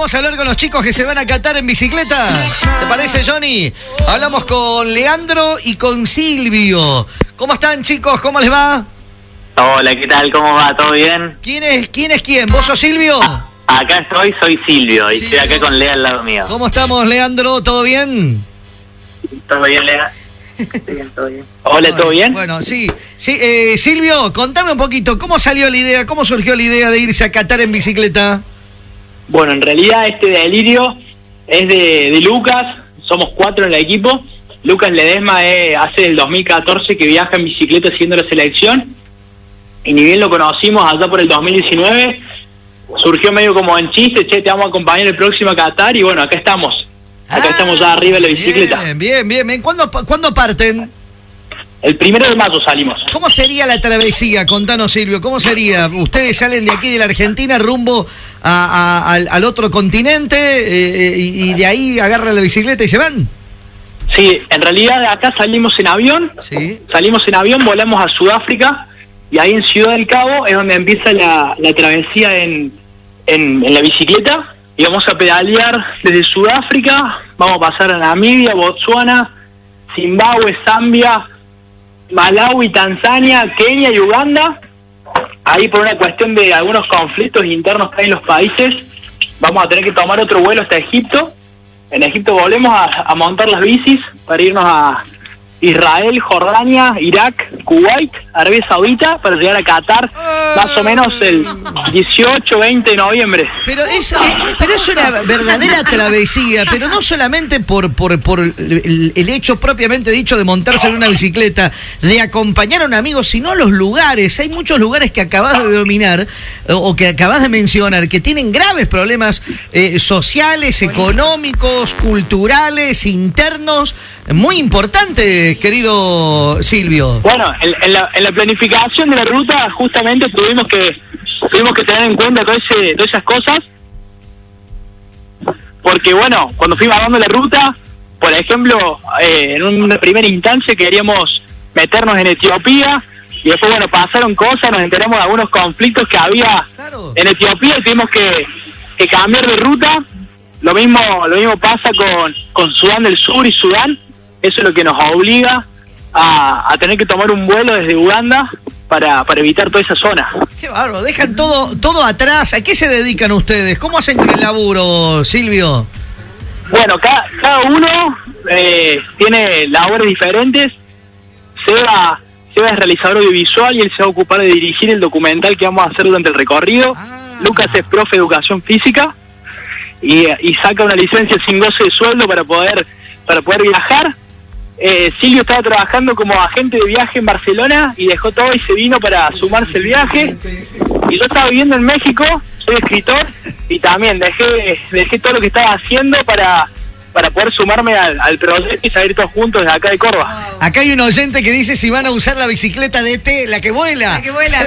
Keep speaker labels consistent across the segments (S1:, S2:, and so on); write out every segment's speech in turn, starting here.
S1: vamos a hablar con los chicos que se van a catar en bicicleta. ¿Te parece, Johnny? Hablamos con Leandro y con Silvio. ¿Cómo están, chicos? ¿Cómo les va?
S2: Hola, ¿qué tal? ¿Cómo va? ¿Todo bien?
S1: ¿Quién es quién? ¿Vos sos Silvio?
S2: Acá soy Silvio y estoy acá con Lea al lado mío.
S1: ¿Cómo estamos, Leandro? ¿Todo bien?
S2: ¿Todo bien, Lea? Todo bien. Hola, ¿todo bien?
S1: Bueno, sí. Silvio, contame un poquito, ¿cómo salió la idea, cómo surgió la idea de irse a catar en bicicleta?
S3: Bueno, en realidad este delirio es de Lucas, somos 4 en el equipo. Lucas Ledesma hace del 2014 que viaja en bicicleta haciendo la selección, y ni bien lo conocimos allá por el 2019, surgió medio como en chiste, che, te vamos a acompañar el próximo a Qatar, y bueno, acá estamos ya arriba de la bicicleta.
S1: Bien. ¿Cuándo parten?
S3: El 1 de mayo salimos.
S1: ¿Cómo sería la travesía? Contanos, Silvio, ¿cómo sería? ¿Ustedes salen de aquí de la Argentina rumbo al otro continente y de ahí agarran la bicicleta y se van?
S3: Sí, en realidad acá salimos en avión, volamos a Sudáfrica, y ahí en Ciudad del Cabo es donde empieza la travesía en la bicicleta, y vamos a pedalear desde Sudáfrica, vamos a pasar a Namibia, Botsuana, Zimbabue, Zambia, Malawi, Tanzania, Kenia y Uganda. Ahí por una cuestión de algunos conflictos internos que hay en los países, vamos a tener que tomar otro vuelo hasta Egipto. En Egipto volvemos a montar las bicis para irnos a Israel, Jordania, Irak, Kuwait, Arabia Saudita, para llegar a Qatar más o menos el 18-20 de noviembre.
S1: Pero es una verdadera travesía, pero no solamente por el hecho propiamente dicho de montarse en una bicicleta, de acompañar a un amigo, sino los lugares. Hay muchos lugares que acabas de dominar o que acabas de mencionar que tienen graves problemas sociales, económicos, culturales, internos, muy importantes, querido Silvio.
S3: Bueno, en la planificación de la ruta justamente tuvimos que tener en cuenta todas esas cosas, porque bueno, cuando fuimos armando la ruta, por ejemplo, en una primera instancia queríamos meternos en Etiopía, y después bueno, pasaron cosas, nos enteramos de algunos conflictos que había en Etiopía y tuvimos que cambiar de ruta. Lo mismo pasa con Sudán del Sur y Sudán. Eso es lo que nos obliga a tener que tomar un vuelo desde Uganda para evitar toda esa zona.
S1: Qué bárbaro, dejan todo atrás. ¿A qué se dedican ustedes? ¿Cómo hacen el laburo, Silvio?
S3: Bueno, cada uno tiene labores diferentes. Seba es realizador audiovisual y él se va a ocupar de dirigir el documental que vamos a hacer durante el recorrido. Lucas es profe de educación física y saca una licencia sin goce de sueldo para poder viajar. Silvio estaba trabajando como agente de viaje en Barcelona y dejó todo y se vino para sumarse el viaje. Y yo estaba viviendo en México, soy escritor, y también dejé todo lo que estaba haciendo para poder sumarme al proyecto y salir todos juntos desde acá de Córdoba.
S1: Acá hay un oyente que dice si van a usar la bicicleta de ET, la que vuela.
S4: La que vuela.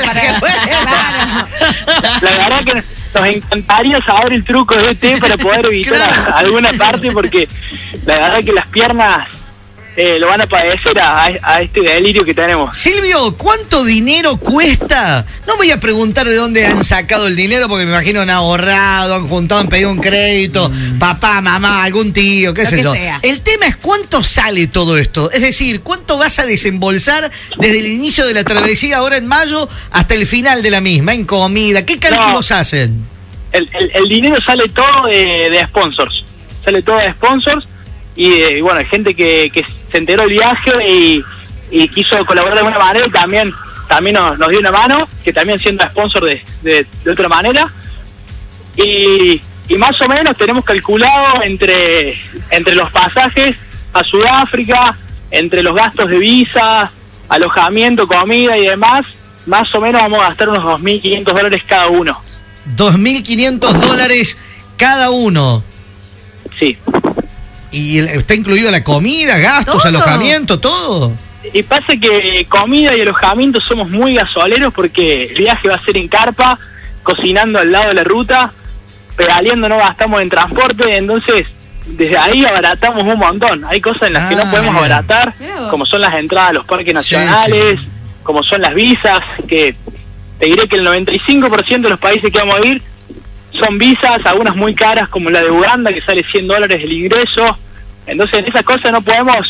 S3: La verdad que nos encantaría saber el truco de ET para poder evitar alguna parte, porque la verdad que las piernas lo van a padecer a este delirio que tenemos.
S1: Silvio, ¿cuánto dinero cuesta? No voy a preguntar de dónde han sacado el dinero, porque me imagino han ahorrado, han juntado, han pedido un crédito, papá, mamá, algún tío, qué sé yo. El tema es cuánto sale todo esto. Es decir, cuánto vas a desembolsar desde el inicio de la travesía, ahora en mayo, hasta el final de la misma, en comida. ¿Qué cálculos hacen?
S3: El dinero sale todo de sponsors. Sale todo de sponsors. Y bueno, hay gente que se enteró del viaje y quiso colaborar de alguna manera, y también nos dio una mano, que también siendo sponsor de otra manera. Y más o menos tenemos calculado entre los pasajes a Sudáfrica, entre los gastos de visa, alojamiento, comida y demás, más o menos vamos a gastar unos $2.500 cada uno.
S1: $2.500 cada uno.
S3: Sí.
S1: ¿Y está incluido la comida, gastos, ¿todo? Alojamiento, todo?
S3: Y pasa que comida y alojamiento somos muy gasoleros, porque el viaje va a ser en carpa, cocinando al lado de la ruta, pedaleando no gastamos en transporte, entonces desde ahí abaratamos un montón. Hay cosas en las que no podemos abaratar, como son las entradas a los parques nacionales, como son las visas, que te diré que el 95% de los países que vamos a ir son visas, algunas muy caras como la de Uganda, que sale $100 el ingreso. Entonces en esas cosas no podemos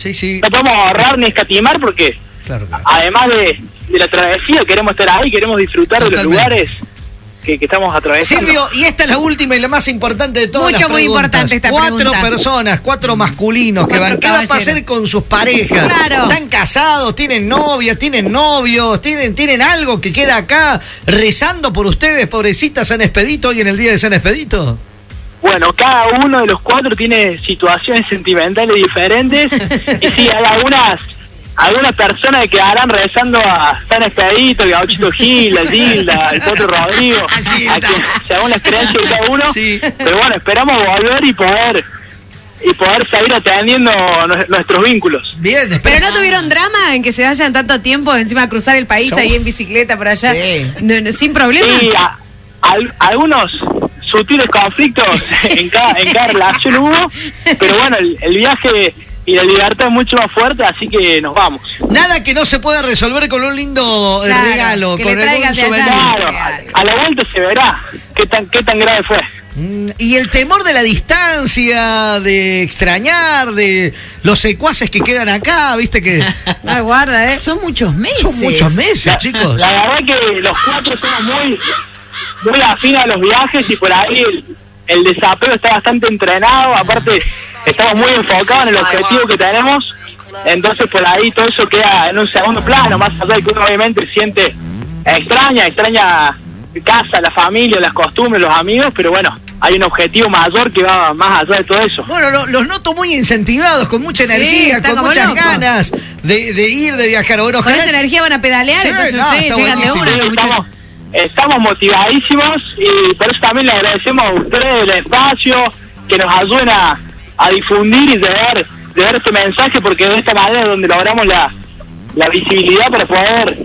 S3: ahorrar ni escatimar, porque además de la travesía queremos estar ahí, queremos disfrutar de los lugares que estamos atravesando.
S1: Silvio, y esta es la última y la más importante de todas las preguntas.
S4: Muy importante esta pregunta.
S1: 4 personas, 4 masculinos que van. ¿Qué va a pasar con sus parejas?
S4: Claro.
S1: ¿Están casados? ¿Tienen novias? ¿Tienen novios? ¿Tienen algo que queda acá rezando por ustedes, pobrecitas San Expedito, hoy en el día de San Expedito?
S3: Bueno, cada uno de los 4 tiene situaciones sentimentales diferentes. Y sí, hay algunas personas que quedarán rezando a San Expedito, a Gauchito Gil, a Gilda, al Potro Rodrigo, según la experiencia de cada uno. Sí. Pero bueno, esperamos volver y poder seguir atendiendo nuestros vínculos.
S4: Bien, pero no tuvieron drama en que se vayan tanto tiempo encima a cruzar el país ahí en bicicleta por allá, sin problema.
S3: Sí, algunos sutiles conflictos en cada relación hubo, pero bueno, el viaje y la libertad es mucho más fuerte, así que nos vamos.
S1: Nada que no se pueda resolver con un lindo regalo, con algún souvenir.
S3: Claro, a la vuelta se verá qué tan grave fue.
S1: Y el temor de la distancia, de extrañar, de los secuaces que quedan acá, viste que...
S4: No, guarda, Son muchos meses.
S1: Son muchos meses, chicos.
S3: La verdad que los 4 somos muy afines a los viajes, y por ahí el desapego está bastante entrenado. Aparte, estamos muy enfocados en el objetivo que tenemos. Entonces, por ahí todo eso queda en un segundo plano, más allá de que uno obviamente siente extraña casa, la familia, las costumbres, los amigos, pero bueno, hay un objetivo mayor que va más allá de todo eso.
S1: Bueno, los noto muy incentivados, con mucha energía, con muchas ganas de ir, de viajar. Bueno,
S4: con esa energía van a pedalear, entonces llegan de una.
S3: Estamos motivadísimos, y por eso también le agradecemos a ustedes el espacio, que nos ayuden a difundir y de ver este mensaje, porque de esta manera es donde logramos la visibilidad para poder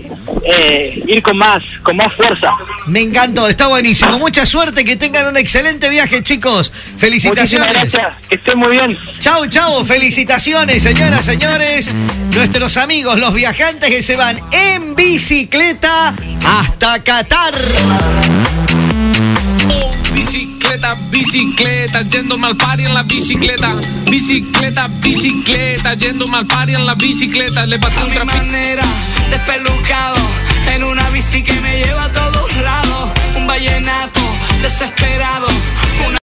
S3: ir con más fuerza.
S1: Me encantó, está buenísimo. Mucha suerte, que tengan un excelente viaje, chicos. Felicitaciones.
S3: Muchísimas gracias, que estén muy bien.
S1: Chau, felicitaciones, señoras, señores. Nuestros amigos, los viajantes que se van en bicicleta hasta Qatar.
S5: Bicicleta, yendo mal party en la bicicleta. Bicicleta, yendo mal party en la bicicleta. Le pasé un trapito.
S6: Manera, despelucado, en una bici que me lleva a todos lados. Un vallenato desesperado.